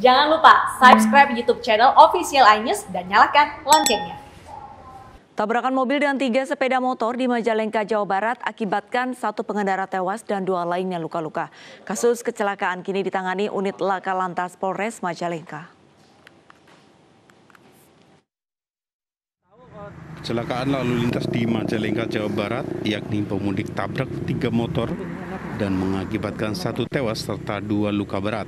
Jangan lupa subscribe YouTube channel Official iNews dan nyalakan loncengnya. Tabrakan mobil dan 3 sepeda motor di Majalengka, Jawa Barat akibatkan 1 pengendara tewas dan 2 lainnya luka-luka. Kasus kecelakaan kini ditangani unit Laka Lantas Polres Majalengka. Kecelakaan lalu lintas di Majalengka, Jawa Barat, yakni pemudik tabrak 3 motor dan mengakibatkan 1 tewas serta 2 luka berat.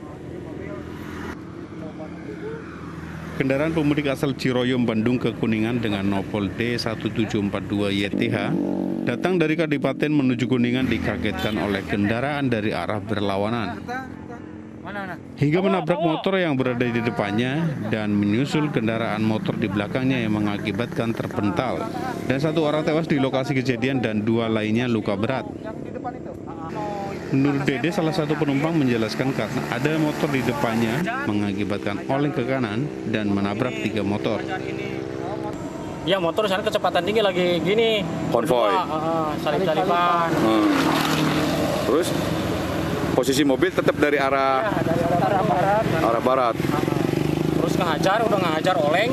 Kendaraan pemudik asal Ciroyom, Bandung ke Kuningan dengan nopol D1742YTH datang dari Kadipaten menuju Kuningan dikagetkan oleh kendaraan dari arah berlawanan. Hingga menabrak motor yang berada di depannya dan menyusul kendaraan motor di belakangnya yang mengakibatkan terpental. Dan 1 orang tewas di lokasi kejadian dan 2 lainnya luka berat. Menurut Dede, salah satu penumpang menjelaskan karena ada motor di depannya mengakibatkan oleng ke kanan dan menabrak 3 motor. Ya, motor sana kecepatan tinggi lagi gini. Konvoy. Salip-salipan. Terus posisi mobil tetap dari arah arah barat. Terus udah ngehajar oleng.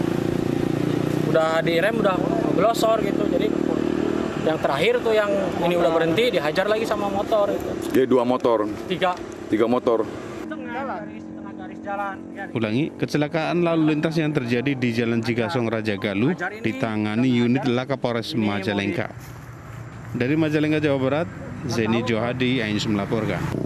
Udah direm, udah glosor gitu. Jadi yang terakhir tuh yang ini udah berhenti dihajar lagi sama motor itu. Jadi 2 motor. 3 motor. Setengah garis jalan. Ulangi, kecelakaan lalu lintas yang terjadi di Jalan Cigasong Raja Galuh ditangani unit Laka Polres Majalengka. Dari Majalengka, Jawa Barat, Zeni Johadi, iNews melaporkan.